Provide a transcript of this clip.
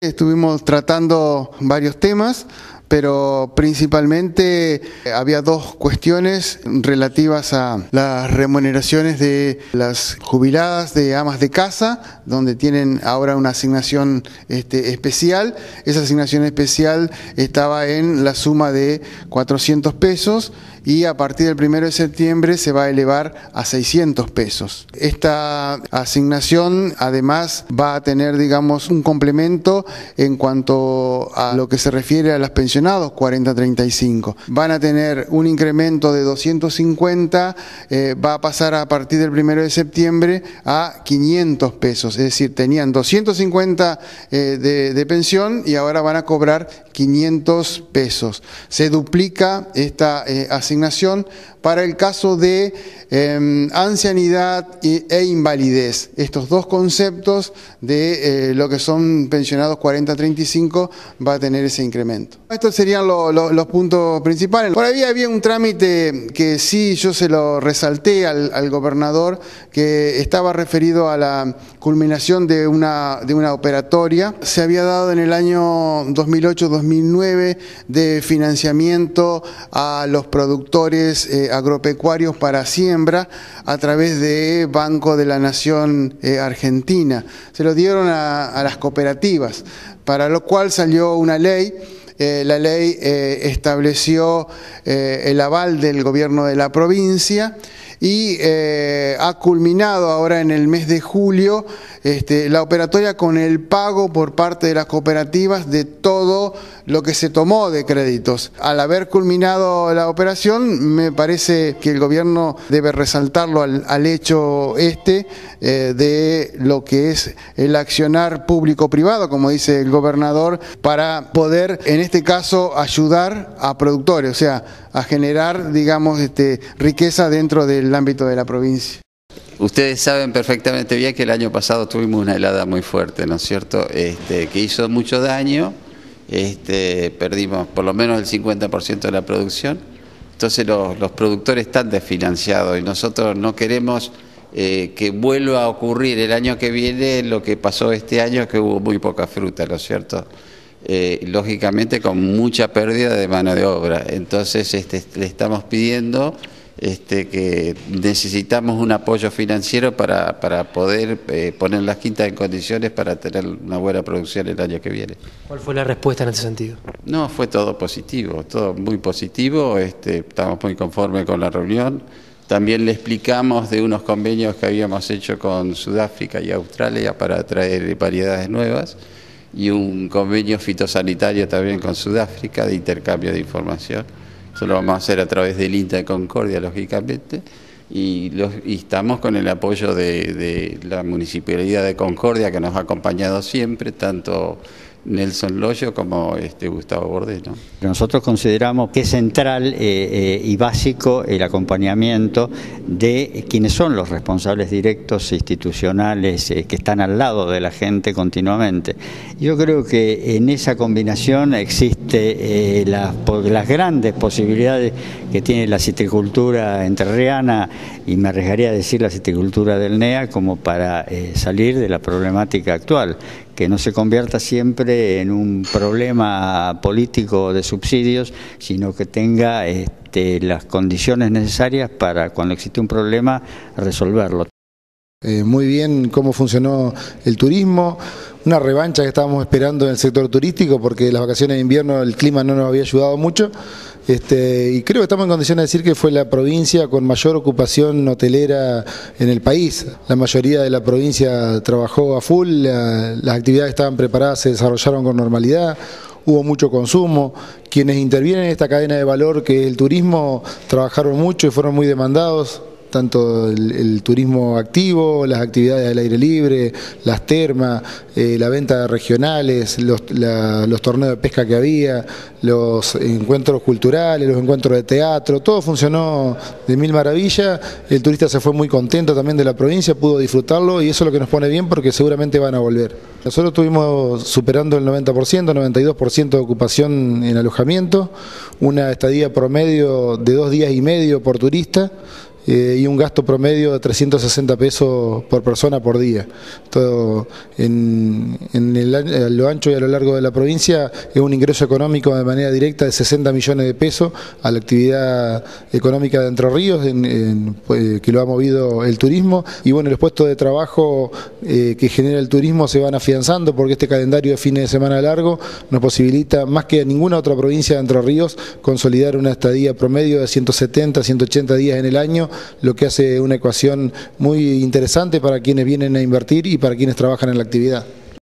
Estuvimos tratando varios temas, pero principalmente había dos cuestiones relativas a las remuneraciones de las jubiladas de amas de casa, donde tienen ahora una asignación especial. Esa asignación especial estaba en la suma de 400 pesos y a partir del 1 de septiembre se va a elevar a 600 pesos. Esta asignación además va a tener, digamos, un complemento en cuanto a lo que se refiere a los pensionados 40-35. Van a tener un incremento de 250, va a pasar a partir del 1 de septiembre a 500 pesos, es decir, tenían 250 de pensión y ahora van a cobrar 500 pesos. Se duplica esta asignación para el caso de ancianidad e invalidez. Estos dos conceptos de lo que son pensionados 40-35 va a tener ese incremento. Estos serían los puntos principales. Por ahí había un trámite que sí yo se lo resalté al gobernador, que estaba referido a la culminación de una operatoria. Se había dado en el año 2008-2009 de financiamiento a los productores agropecuarios para siembra a través de Banco de la Nación Argentina. Se lo dieron a las cooperativas, para lo cual salió una ley. La ley estableció el aval del gobierno de la provincia y ha culminado ahora en el mes de julio la operatoria con el pago por parte de las cooperativas de todo lo que se tomó de créditos. Al haber culminado la operación, me parece que el gobierno debe resaltarlo al hecho de lo que es el accionar público-privado, como dice el gobernador, para poder, en este caso, ayudar a productores, o sea, a generar, digamos, riqueza dentro del ámbito de la provincia. Ustedes saben perfectamente bien que el año pasado tuvimos una helada muy fuerte, ¿no es cierto?, que hizo mucho daño, perdimos por lo menos el 50% de la producción. Entonces los productores están desfinanciados y nosotros no queremos que vuelva a ocurrir el año que viene lo que pasó este año, que hubo muy poca fruta, ¿no es cierto?, lógicamente con mucha pérdida de mano de obra. Entonces le estamos pidiendo que necesitamos un apoyo financiero para poder poner las quintas en condiciones para tener una buena producción el año que viene. ¿Cuál fue la respuesta en ese sentido? No, fue todo positivo, todo muy positivo. Estamos muy conformes con la reunión. También le explicamos de unos convenios que habíamos hecho con Sudáfrica y Australia para traer variedades nuevas y un convenio fitosanitario también con Sudáfrica de intercambio de información. Eso lo vamos a hacer a través del INTA de Concordia, lógicamente, y estamos con el apoyo de la Municipalidad de Concordia, que nos ha acompañado siempre, tanto Nelson Loyo como Gustavo Bordés, ¿no? Nosotros consideramos que es central y básico el acompañamiento de quienes son los responsables directos institucionales que están al lado de la gente continuamente. Yo creo que en esa combinación existe las grandes posibilidades que tiene la citricultura entrerriana, y me arriesgaría a decir la citricultura del NEA, como para salir de la problemática actual, que no se convierta siempre en un problema político de subsidios, sino que tenga las condiciones necesarias para, cuando existe un problema, resolverlo. Muy bien cómo funcionó el turismo, una revancha que estábamos esperando en el sector turístico, porque las vacaciones de invierno el clima no nos había ayudado mucho. Y creo que estamos en condiciones de decir que fue la provincia con mayor ocupación hotelera en el país. La mayoría de la provincia trabajó a full, las actividades estaban preparadas, se desarrollaron con normalidad, hubo mucho consumo. Quienes intervienen en esta cadena de valor que es el turismo trabajaron mucho y fueron muy demandados. Tanto el turismo activo, las actividades al aire libre, las termas, la venta de regionales, los torneos de pesca que había, los encuentros culturales, los encuentros de teatro, todo funcionó de mil maravillas. El turista se fue muy contento también de la provincia, pudo disfrutarlo y eso es lo que nos pone bien porque seguramente van a volver. Nosotros estuvimos superando el 90%, 92% de ocupación en alojamiento, una estadía promedio de 2 días y medio por turista. y un gasto promedio de 360 pesos por persona por día. Todo a lo ancho y a lo largo de la provincia es un ingreso económico de manera directa de 60 millones de pesos a la actividad económica de Entre Ríos, que lo ha movido el turismo. Y bueno, los puestos de trabajo que genera el turismo se van afianzando porque este calendario de fines de semana largo nos posibilita, más que ninguna otra provincia de Entre Ríos, consolidar una estadía promedio de 170, 180 días en el año, lo que hace una ecuación muy interesante para quienes vienen a invertir y para quienes trabajan en la actividad.